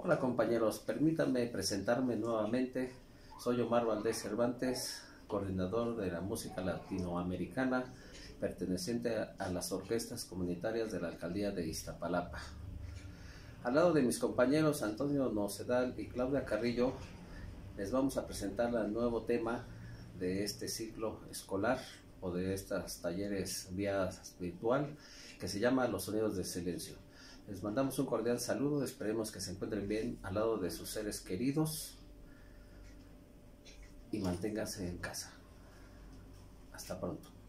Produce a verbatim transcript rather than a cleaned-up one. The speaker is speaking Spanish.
Hola compañeros, permítanme presentarme nuevamente. Soy Omar Valdés Cervantes, coordinador de la música latinoamericana, perteneciente a las orquestas comunitarias de la alcaldía de Iztapalapa. Al lado de mis compañeros Antonio Nocedal y Claudia Carrillo, les vamos a presentar el nuevo tema de este ciclo escolar o de estos talleres vía virtual que se llama Los Sonidos del Silencio. Les mandamos un cordial saludo, esperemos que se encuentren bien al lado de sus seres queridos y manténganse en casa. Hasta pronto.